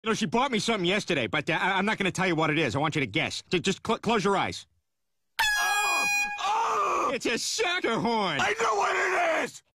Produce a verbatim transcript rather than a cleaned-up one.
You know, she bought me something yesterday, but uh, I I'm not going to tell you what it is. I want you to guess. J just cl close your eyes. Oh! Oh! It's a sucker horn! I know what it is!